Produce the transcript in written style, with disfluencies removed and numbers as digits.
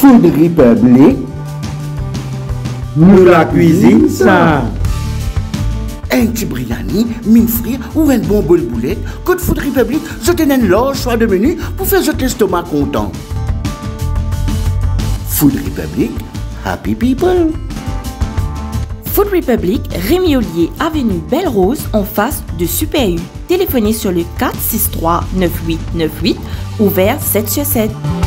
Food Republic. Nous la cuisine ça. Un petit briani, mine frire ou un bon bol boulette. Code Food Republic, je te donne l'or choix de menu pour faire jeter l'estomac content. Food Republic, happy people. Food Republic, Rémi Ollier, avenue Belle Rose, en face de Super U. Téléphonez sur le 463 9898, ouvert 7/7.